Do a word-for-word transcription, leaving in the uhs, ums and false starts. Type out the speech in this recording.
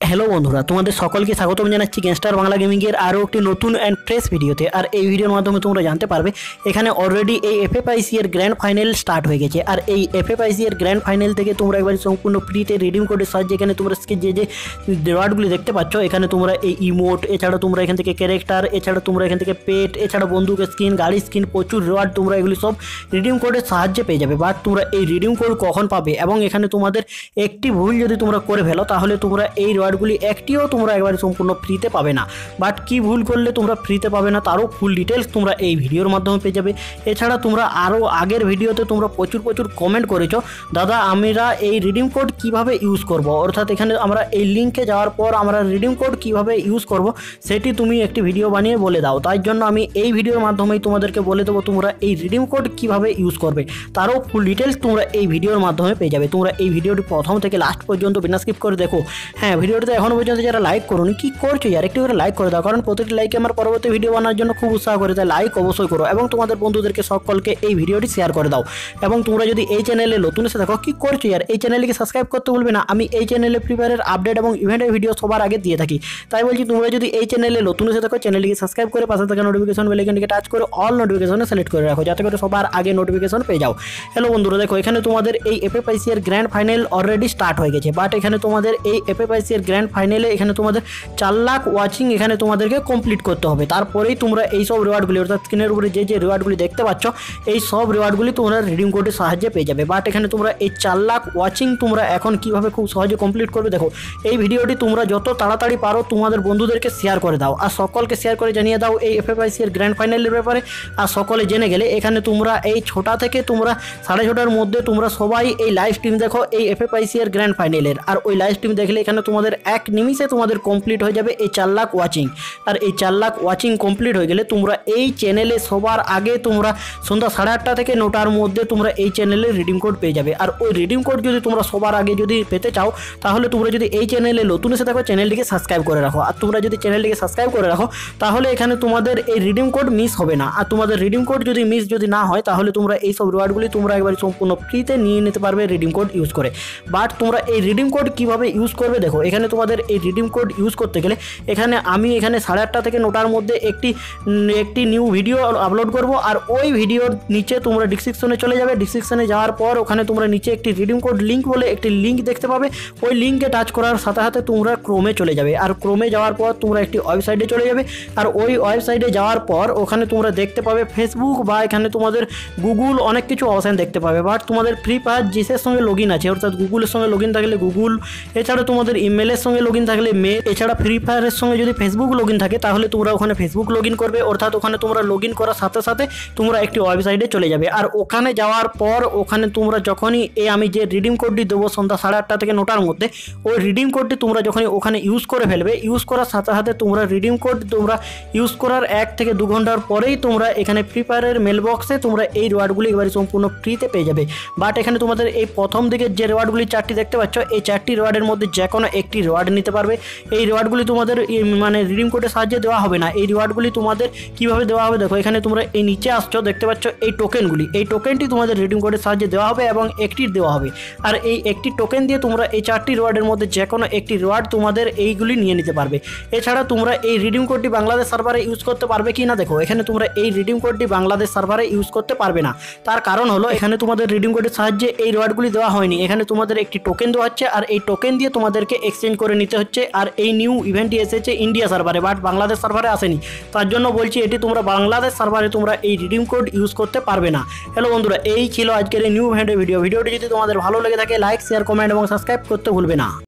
Hello বন্ধুরা, তোমাদের সকলকে স্বাগতম জানাচ্ছি গ্যাংস্টার বাংলা গেমিংয়ের আরও একটি নতুন অ্যান্ড ফ্রেশ ভিডিওতে। আর এই ভিডিওর মাধ্যমে তোমরা জানতে পারবে এখানে অলরেডি এই এফএফআইসি এর গ্র্যান্ড ফাইনাল স্টার্ট হয়ে গেছে। আর এই এফএফআইসি এর গ্র্যান্ড ফাইনাল থেকে তোমরা একবার সম্পূর্ণ ফ্রিতে রিডিম কোডের সাহায্যে এখানে তোমরা যে যে রিওয়ার্ডগুলি দেখতে পাচ্ছ, এখানে তোমরা এই ইমোট, এছাড়া তোমরা এখান থেকে ক্যারেক্টার, এছাড়া তোমরা এখান থেকে পেট, এছাড়া বন্দুক স্কিন, গাড়ি স্কিন, প্রচুর রিওয়ার্ড তোমরা এগুলি সব রিডিম কোডের সাহায্যে পেয়ে যাবে। বাট তোমরা এই রিডিম কোড কখন পাবে এবং এখানে তোমাদের একটি ভুল যদি তোমরা করে ফেলো তাহলে তোমরা এই রিওয়ার্ডগুলি একটিও তোমরা একবারে সম্পূর্ণ ফ্রিতে পাবে না। বাট কি ভুল করলে তোমরা ফ্রিতে পাবে না তারও ফুল ডিটেলস তোমরা এই ভিডিওর মাধ্যমে পেয়ে যাবে। এছাড়া তোমরা আরও আগের ভিডিওতে তোমরা প্রচুর প্রচুর কমেন্ট করেছো, দাদা আমরা এই রিডিম কোড কিভাবে ইউজ করব, অর্থাৎ এখানে আমরা এই লিঙ্কে যাওয়ার পর আমরা রিডিম কোড কিভাবে ইউজ করব সেটি তুমি একটি ভিডিও বানিয়ে বলে দাও। তাই জন্য আমি এই ভিডিওর মাধ্যমেই তোমাদেরকে বলে দেবো তোমরা এই রিডিম কোড কিভাবে ইউজ করবে, তারও ফুল ডিটেলস তোমরা এই ভিডিওর মাধ্যমে পেয়ে যাবে। তোমরা এই ভিডিওটি প্রথম থেকে লাস্ট পর্যন্ত বিনা স্কিপ করে দেখো। হ্যাঁ, ভিডিওটিতে এখনও পর্যন্ত যারা লাইক করোনি, কি করছো ইয়ার, একটু করে লাইক করে দাও, কারণ প্রতিটি লাইকে আমার পরবর্তী ভিডিও বানানোর জন্য খুব উৎসাহ করে। তাই লাইক অবশ্যই করো এবং তোমাদের বন্ধুদেরকে সকলকে এই ভিডিওটি শেয়ার করে দাও। এবং তোমরা যদি এই চ্যানেলে নতুন এসে দেখো, কি করছো ইয়ার, এই চ্যানেলকে সাবস্ক্রাইব করতে ভুলবে না। আমি এই চ্যানেলে ফ্রি ফায়ারের আপডেট এবং ইভেন্টের ভিডিও সবার আগে দিয়ে থাকি। তাই বলছি তোমরা যদি এই চ্যানেলে নতুন এসে দেখো, চ্যানেলকে সাবস্ক্রাইব করে পাশে থাকা নোটিফিকেশন বেল আইকনটিকে টাচ করে অল নোটিফিকেশনে সিলেক্ট করে রাখো, যাতে করে সবার আগে নোটিফিকেশন পেয়ে যাও। হ্যালো বন্ধুরা, দেখো এখানে তোমাদের এই এফএফআইসি এর গ্র্যান্ড ফাইনাল অলরেডি স্টার্ট হয়ে গেছে। বাট এখানে তোমাদের এই এফএফআইসি এর গ্র্যান্ড ফাইনালে এখানে তোমাদের চার লাখ ওয়াচিং এখানে তোমাদেরকে কমপ্লিট করতে হবে। তারপরেই তোমরা এই সব রিওয়ার্ডগুলি, অর্থাৎ স্ক্রিনের উপরে যে যে রিওয়ার্ডগুলি দেখতে পাচ্ছ, এই সব রিওয়ার্ডগুলি তোমরা রিডিম কোডের সাহায্যে পেয়ে যাবে। বাট এখানে তোমরা এই চার লাখ ওয়াচিং তোমরা এখন কিভাবে খুব সহজে কমপ্লিট করবে, দেখো এই ভিডিওটি তোমরা যত তাড়াতাড়ি পারো তোমাদের বন্ধুদেরকে শেয়ার করে দাও আর সকলকে শেয়ার করে জানিয়ে দাও এই এফএফআইসি এর গ্র্যান্ড ফাইনালের ব্যাপারে। আর সকলে জেনে গেলে এখানে তোমরা এই ছটা থেকে তোমরা সাড়ে ছটার মধ্যে তোমরা সবাই এই লাইভ স্ট্রিম দেখো এই এফএফআইসি এর গ্র্যান্ড ফাইনালের। আর ওই লাইভ স্ট্রিম দেখলে এখানে তোমাদের এক নিমিষে তোমাদের কমপ্লিট হয়ে যাবে এই চার লাখ ওয়াচিং। আর এই চার লাখ ওয়াচিং কমপ্লিট হয়ে গেলে তোমরা এই চ্যানেলে সবার আগে তোমরা সন্ধ্যা সাড়ে আটটা থেকে নটার মধ্যে তোমরা এই চ্যানেলে রিডিম কোড পেয়ে যাবে। আর ওই রিডিম কোড যদি তোমরা সবার আগে যদি পেতে চাও তাহলে তোমরা যদি এই চ্যানেলে নতুন এসে থাকো, চ্যানেলটিকে সাবস্ক্রাইব করে রাখো। আর তোমরা যদি চ্যানেলটিকে সাবস্ক্রাইব করে রাখো তাহলে এখানে তোমাদের এই রিডিম কোড মিস হবে না। আর তোমাদের রিডিম কোড যদি মিস যদি না হয় তাহলে তোমরা এই সব রিওয়ার্ডগুলি তোমরা একবার সম্পূর্ণ ফ্রিতে নিয়ে নিতে পারবে রিডিম কোড ইউজ করে। বাট তোমরা এই রিডিম কোড কিভাবে ইউজ করবে, দেখো এখানে তোমাদের এই রিডিম কোড ইউজ করতে গেলে এখানে আমি এখানে সাড়ে আটটা থেকে নটার মধ্যে একটি একটি নিউ ভিডিও আপলোড করব। আর ওই ভিডিওর নিচে তোমরা ডিসক্রিপশনে চলে যাবে। ডিসক্রিপশনে যাওয়ার পর ওখানে তোমরা নিচে একটি রিডিম কোড লিঙ্ক বলে একটি লিঙ্ক দেখতে পাবে। ওই লিঙ্কে টাচ করার সাথে সাথে তোমরা ক্রোমে চলে যাবে। আর ক্রোমে যাওয়ার পর তোমরা একটি ওয়েবসাইটে চলে যাবে। আর ওই ওয়েবসাইটে যাওয়ার পর ওখানে তোমরা দেখতে পাবে ফেসবুক বা এখানে তোমাদের গুগল অনেক কিছু অপশান দেখতে পাবে। বাট তোমাদের ফ্রি ফায়ার জিসের সঙ্গে লগ ইন আছে, অর্থাৎ গুগলের সঙ্গে লগ ইন থাকলে গুগল, এছাড়া তোমাদের ইমেলের সঙ্গে লগ ইন থাকলে মেল, এছাড়া ফ্রি ফায়ারের সঙ্গে যদি ফেসবুক লগ ইন থাকে তাহলে তোমরা ওখানে ফেসবুক লগ ইন করবে। অর্থাৎ ওখানে তোমরা লগ ইন করার সাথে সাথে তোমরা একটি ওয়েবসাইটে চলে যাবে। আর ওখানে যাওয়ার পর ওখানে তোমরা যখনই এই আমি যে রিডিম কোডটি দেবো সন্ধ্যা সাড়ে আটটা থেকে নটার মধ্যে, ওই রিডিম কোডটি তোমরা যখনই ওখানে ইউজ করে ফেলবে, ইউজ করার সাথে সাথে তোমরা রিডিম কোড তোমরা ইউজ করার এক থেকে দু ঘন্টার পরেই তোমরা এখানে ফ্রি ফায়ারের মেল বক্সে তোমরা এই রিওয়ার্ডগুলি এবারে সম্পূর্ণ ফ্রিতে পেয়ে যাবে। বাট এখানে তোমাদের এই প্রথম দিকে যে রিওয়ার্ডগুলি চারটি দেখতে পাচ্ছ, এই চারটি রিওয়ার্ডের মধ্যে যে কোনো একটি রিওয়ার্ড নিতে পারবে। এই রিওয়ার্ডগুলি তোমাদের মানে রিডিম কোডের সাহায্যে দেওয়া হবে না। এই রিওয়ার্ডগুলি তোমাদের কিভাবে দেওয়া হবে, দেখো এখানে তোমরা এই নিচে আসছো দেখতে পাচ্ছ এই টোকেনগুলি, এই টোকেনটি তোমাদের রিডিম কোডের সাহায্যে দেওয়া হবে এবং একটি দেওয়া হবে। আর এই একটি টোকেন দিয়ে তোমরা এই চারটি রিওয়ার্ডের মধ্যে যে কোনো একটি রিওয়ার্ড তোমাদের এইগুলি নিয়ে নিতে পারবে। এছাড়া তোমরা এই রিডিম কোডটি বাংলাদেশ সার্ভারে ইউজ করতে পারবে কি না, দেখো এখানে তোমরা এই রিডিম কোডটি বাংলাদেশ সার্ভারে ইউজ করতে পারবে না। তার কারণ হলো এখানে তোমাদের রিডিম কোডের সাহায্যে এই রিওয়ার্ডগুলি দেওয়া হয়নি। এখানে তোমাদের একটি টোকেন দেওয়া হচ্ছে আর এই টোকেন দিয়ে তোমাদেরকে এক্সচেঞ্জ করে নিতে হচ্ছে। আর এই নিউ ইভেন্টটি এসেছে ইন্ডিয়া সার্ভারে, বাট বাংলাদেশ সার্ভারে আসেনি। তার জন্য বলছি এটি তোমরা বাংলাদেশ সার্ভারে তোমরা এই রিডিম কোড ইউজ করতে পারবে না। হ্যালো বন্ধুরা, এই ছিল আজকের এই নিউ ইভেন্টের ভিডিও। ভিডিওটি যদি তোমাদের ভালো লেগে থাকে লাইক, শেয়ার, কমেন্ট এবং সাবস্ক্রাইব করতে ভুলবে না।